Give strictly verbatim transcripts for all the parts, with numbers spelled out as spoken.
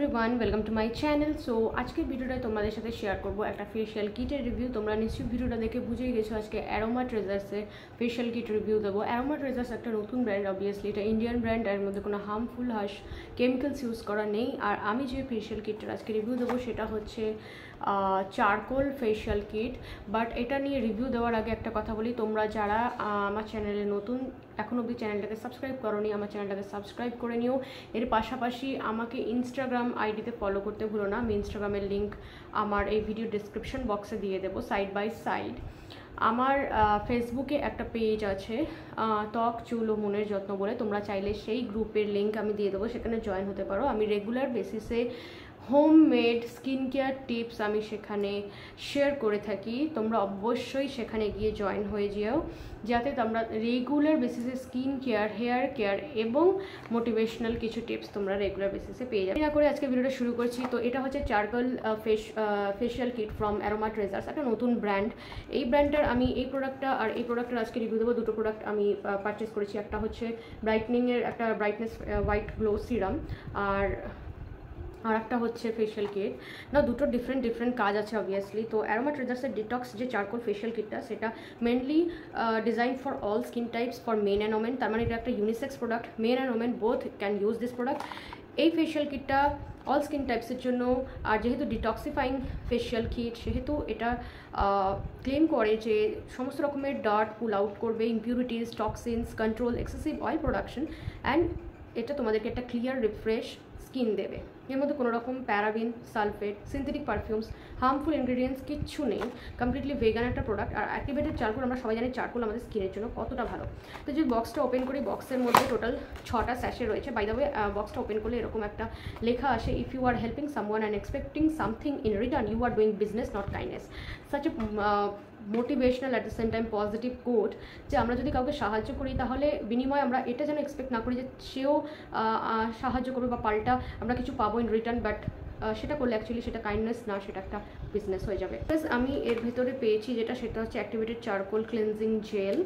Everyone welcome to my channel. So आज के भिडियोटा तुम्हारे साथे शेयर करब एक फेशियल किटर रिव्यू। तुम्हारा निश्चय भिडियोटा देखे बुझे गेছো आज के अरोमा ट्रेजार्सের फेशियल किट रिव्यू देव। अरोमा ट्रेजार्स एक नतून ब्रैंड, अबवियासलि এটা इंडियन ब्रैंड, एर मध्य कोनो हार्मफुल हार्श केमिकल्स यूज करा नहीं। और आमी जे फेशियल किटটা आज के रिव्यू देव सेटा होच्छे चारकोल फेशियल किट। बाट এটা নিয়ে रिव्यू देওয়ার আগে একটা কথা বলি, তোমরা যারা আমার চ্যানেলে নতুন এখন অবধি চ্যানেলটাকে সাবস্ক্রাইব করোনি আমার চ্যানেলটাকে সাবস্ক্রাইব করে নিও। এর পাশাপাশি আমাকে ইনস্টাগ্রাম আইডিতে ফলো করতে ভুলো না। আমি ইনস্টাগ্রামের লিঙ্ক আমার এই ভিডিও ডেসক্রিপশন বক্সে দিয়ে দেবো সাইড বাই সাইড। আমার ফেসবুকে একটা পেজ আছে ত্বক চুল ও মনের যত্ন বলে, তোমরা চাইলে সেই গ্রুপের লিঙ্ক আমি দিয়ে দেবো, সেখানে জয়েন হতে পারো। আমি রেগুলার বেসিসে হোমমেড স্কিন কেয়ার টিপস আমি সেখানে শেয়ার করে থাকি। তোমরা অবশ্যই সেখানে গিয়ে জয়েন হয়ে যেও, যাতে তোমরা রেগুলার বেসিসে স্কিন কেয়ার, হেয়ার কেয়ার এবং মোটিভেশনাল কিছু টিপস তোমরা রেগুলার বেসিসে পেয়ে যাবে। না করে আজকে ভিডিওটা শুরু করছি। তো এটা হচ্ছে charcoal face facial kit from Aroma Treasures, একটা নতুন ব্র্যান্ড। এই ব্র্যান্ডটার আমি এই প্রোডাক্টটা আর এই প্রোডাক্টটার আজকে রিভিউ দেবো। দুটো প্রোডাক্ট আমি পারচেস করেছি। একটা হচ্ছে ব্রাইটনিংয়ের একটা ব্রাইটনেস হোয়াইট গ্লো সিরাম, আর আর একটা হচ্ছে ফেশিয়াল কিট। না দুটো ডিফারেন্ট ডিফারেন্ট কাজ আছে অবভিয়াসলি। তো অ্যারোমা ট্রেজার্সের ডিটক্স যে চারকোল ফেশিয়াল কিটটা, সেটা mainly design for all skin types for men and women. তার মানে এটা একটা unisex product, men and women both can use this product. এই ফেশিয়াল কিটটা অল স্কিন টাইপসের জন্য, আর যেহেতু ডিটক্সিফাইং ফেশিয়াল কিট সেহেতু এটা ক্লেম করে যে সমস্ত রকমের ডার্ট পুল আউট করবে, impurities, toxins, control excessive oil production, and এটা তোমাদেরকে একটা ক্লিয়ার রিফ্রেশ স্কিন দেবে। এর মধ্যে কোনো রকম paraben, sulfate, synthetic perfumes, harmful ingredients কিচ্ছু নেই। কমপ্লিটলি ভেগান একটা প্রোডাক্ট। আর অ্যাক্টিভেটেড চারকোল, আমরা সবাই জানি চারকোল আমাদের স্কিনের জন্য কতটা ভালো। তো যে বক্সটা ওপেন করি, বক্সের মধ্যে টোটাল ছটা স্যাশে রয়েছে। বাই দ্য ওয়ে বক্সটা ওপেন করলে এরকম একটা লেখা আসে, if you R helping someone and expecting something in return you are doing business not kindness. Such a motivational at the same time positive coat, যে আমরা যদি কাউকে সাহায্য করি তাহলে বিনিময়ে আমরা এটা যেন এক্সপেক্ট না করি যে সেও সাহায্য করবে বা পাল্টা আমরা কিছু পাবো ইন রিটার্ন। বাট সেটা করলে অ্যাকচুয়ালি সেটা কাইন্ডনেস না, সেটা একটা বিজনেস হয়ে যাবে। প্লাস আমি এর ভিতরে পেয়েছি যেটা, সেটা হচ্ছে অ্যাক্টিভেটেড চারকোল ক্লিনজিং জেল,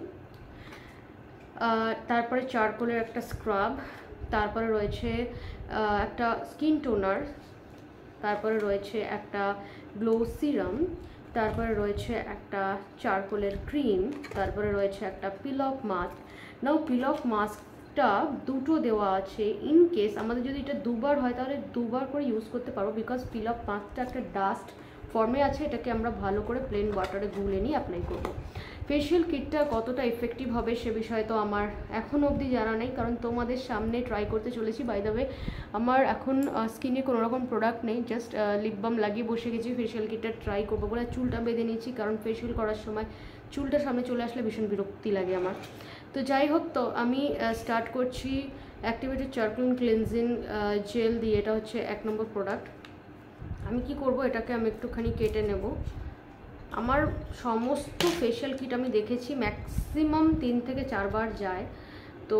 তারপরে চারকোলের একটা স্ক্রাব, তারপরে রয়েছে একটা স্কিন টোনার, তারপরে রয়েছে একটা গ্লো সিরাম, তারপরে রয়েছে একটা চারকোলের ক্রিম, তারপরে রয়েছে একটা peel off mask. Now peel off মাস্কটা দুটো দেওয়া আছে, ইন কেস আমাদের যদি এটা দুবার হয় তাহলে দুবার করে ইউজ করতে পারবো, বিকজ পিল অফ মাস্কটা একটা ডাস্ট ফর্মে আছে। এটাকে আমরা ভালো করে প্লেন ওয়াটারে গুলে নিয়ে অ্যাপ্লাই করবো। ফেশিয়াল কিটটা কতটা এফেক্টিভ হবে সে বিষয়ে তো আমার এখনও অবধি জানা নেই, কারণ তোমাদের সামনে ট্রাই করতে চলেছি। বাই দ্য ওয়ে আমার এখন স্কিনে কোনো রকম প্রোডাক্ট নেই, জাস্ট লিপ বাম লাগিয়ে বসে গেছি ফেশিয়াল কিটটা ট্রাই করবো বলে। চুলটা বেঁধে নিয়েছি, কারণ ফেশিয়াল করার সময় চুলটা সামনে চলে আসলে ভীষণ বিরক্তি লাগে আমার। তো যাই হোক, তো আমি স্টার্ট করছি অ্যাক্টিভেটেড চারকোল ক্লিনজিং জেল দিয়ে। এটা হচ্ছে এক নম্বর প্রোডাক্ট। আমি কি করব, এটাকে আমি একটুখানি কেটে নেব। আমার সমস্ত ফেশিয়াল কিট আমি দেখেছি ম্যাক্সিমাম তিন থেকে চারবার যায়। তো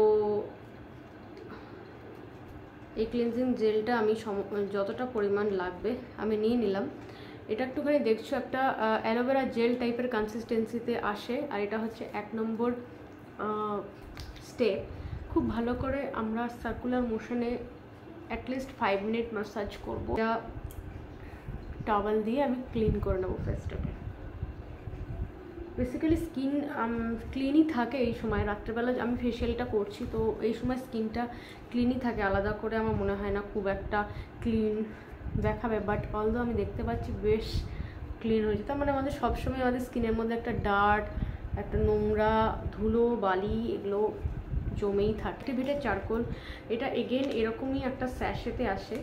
এই ক্লিনজিং জেলটা আমি যতটা পরিমাণ লাগবে আমি নিয়ে নিলাম। এটা একটুখানি দেখছো একটা অ্যালোভেরা জেল টাইপের কনসিস্টেন্সিতে আসে। আর এটা হচ্ছে এক নম্বর স্টেপ। খুব ভালো করে আমরা সার্কুলার মোশনে অ্যাটলিস্ট ফাইভ মিনিট ম্যাসাজ করবো। এটা টাওয়াল দিয়ে আমি ক্লিন করে নেবো ফেসটাকে। বেসিক্যালি স্কিন ক্লিনই থাকে এই সময়, রাত্রেবেলা আমি ফেশিয়ালটা করছি তো এই সময় স্কিনটা ক্লিনই থাকে, আলাদা করে আমার মনে হয় না খুব একটা ক্লিন দেখাবে। বাট অলদো আমি দেখতে পাচ্ছি বেশ ক্লিন হয়েছে। তার মানে আমাদের সবসময় আমাদের স্কিনের মধ্যে একটা ডার্ট, একটা নোংরা, ধুলো, বালি এগুলো জমেই থাকে। অ্যাক্টিভেটেড চারকোল, এটা এগেন এরকমই একটা স্যাশেতে আসে।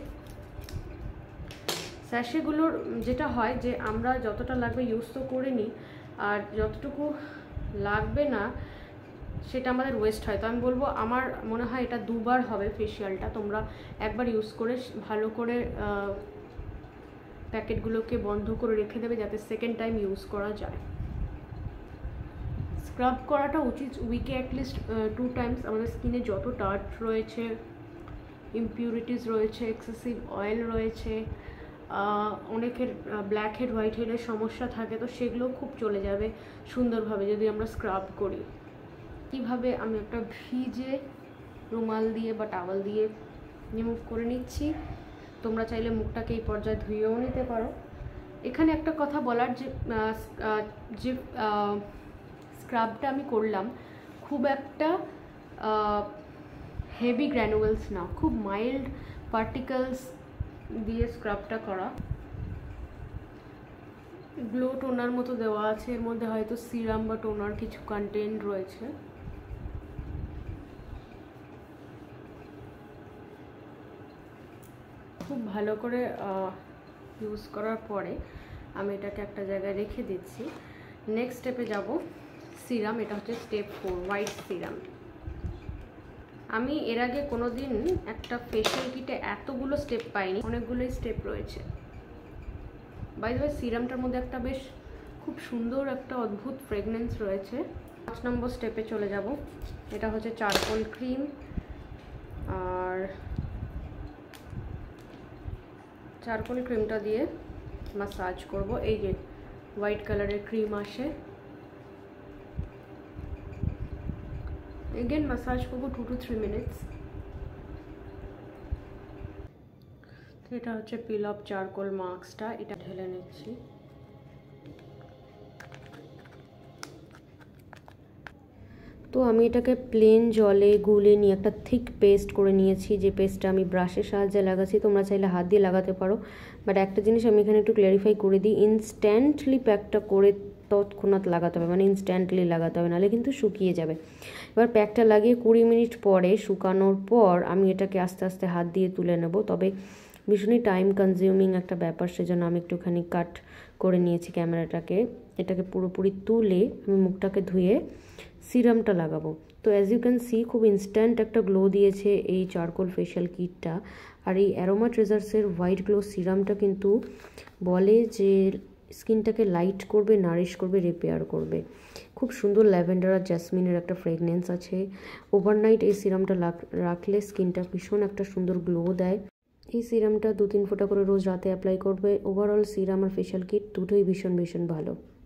স্যাশেগুলোর যেটা হয় যে আমরা যতটা লাগবে ইউজ তো করে নিই, আর যতটুকু লাগবে না সেটা আমাদের ওয়েস্ট হয়। তো আমি বলবো আমার মনে হয় এটা দুবার হবে ফেশিয়ালটা। তোমরা একবার ইউজ করে ভালো করে প্যাকেটগুলোকে বন্ধ করে রেখে দেবে, যাতে সেকেন্ড টাইম ইউজ করা যায়। স্ক্রাব করাটা উচিত উইকে অ্যাটলিস্ট টু টাইমস। আমাদের স্কিনে যত ডার্ট রয়েছে, ইম্পিউরিটিস রয়েছে, এক্সেসিভ অয়েল রয়েছে, অনেকের ব্ল্যাক হেড হোয়াইট হেডের সমস্যা থাকে, তো সেগুলো খুব চলে যাবে সুন্দরভাবে যদি আমরা স্ক্রাব করি। কীভাবে আমি একটা ভিজে রুমাল দিয়ে বা টাওয়াল দিয়ে রিমুভ করে নিচ্ছি। তোমরা চাইলে মুখটাকে এই পর্যায়ে ধুয়েও নিতে পারো। এখানে একটা কথা বলার, যে যে স্ক্রাবটা আমি করলাম খুব একটা হেভি গ্র্যানুয়েলস না, খুব মাইল্ড পার্টিকেলস দিয়ে স্ক্রাবটা করা। গ্লো টোনার মতো দেওয়া আছে, এর মধ্যে হয়তো সিরাম বা টোনার কিছু কন্টেন্ট রয়েছে। খুব ভালো করে ইউজ করার পরে আমি এটাকে একটা জায়গায় রেখে দিচ্ছি। নেক্সট স্টেপে যাব, সিরাম। এটা হচ্ছে স্টেপ ফোর, হোয়াইট সিরাম। আমি এর আগে কোনো দিন একটা ফেশিয়াল কিটে এতগুলো স্টেপ পাইনি, অনেকগুলোই স্টেপ রয়েছে। বাই দ্য ওয়ে, সিরামটার মধ্যে একটা বেশ খুব সুন্দর একটা অদ্ভুত ফ্রেগনেন্স রয়েছে। পাঁচ নম্বর স্টেপে চলে যাব। এটা হচ্ছে চারকোল ক্রিম, আর চারকোল ক্রিমটা দিয়ে মাসাজ করব। এই যে হোয়াইট কালারের ক্রিম আসে, এগেন মাসাজ করবো টু টু থ্রি মিনিটস। এটা হচ্ছে পিল অফ চারকোল মাস্কটা, এটা ঢেলে নিচ্ছি। তো আমি এটাকে প্লেন জলে গুলে নিয়ে একটা থিক পেস্ট করে নিয়েছি, যে পেস্টটা আমি ব্রাশের সাহায্যে লাগাচ্ছি। তোমরা চাইলে হাত দিয়ে লাগাতে পারো, বাট একটা জিনিস আমি এখানে একটু ক্ল্যারিফাই করে দিই, ইনস্ট্যান্টলি প্যাকটা করে তৎক্ষণাৎ লাগাতে হবে, মানে ইনস্ট্যান্টলি লাগাতে হবে, নাহলে কিন্তু শুকিয়ে যাবে। এবার প্যাকটা লাগিয়ে কুড়ি মিনিট পরে, শুকানোর পর আমি এটাকে আস্তে আস্তে হাত দিয়ে তুলে নেব। তবে ভীষণই টাইম কনজিউমিং একটা ব্যাপার, সেজন্য আমি একটুখানি কাট করে নিয়েছি ক্যামেরাটাকে। এটাকে পুরোপুরি তুলে আমি মুখটাকে ধুয়ে সিরামটা লাগাবো। তো অ্যাজ ইউ ক্যান সি, খুব ইনস্ট্যান্ট একটা গ্লো দিয়েছে এই চারকোল ফেশিয়াল কিটটা। আর এই অ্যারোমা ট্রেজার্সের হোয়াইট গ্লো সিরামটা কিন্তু বলে যে স্কিনটাকে লাইট করবে, নারিশ করবে, রিপেয়ার করবে। খুব সুন্দর ল্যাভেন্ডার আর জ্যাসমিনের একটা ফ্রেগনেন্স আছে। ওভারনাইট এই সিরামটা রাখলে স্কিনটা ভীষণ একটা সুন্দর গ্লো দেয়। এই সিরামটা দু তিন ফোঁটা করে রোজ রাতে অ্যাপ্লাই করবে। ওভারঅল সিরাম আর ফেশিয়াল কিট দুটোই ভীষণ ভীষণ ভালো।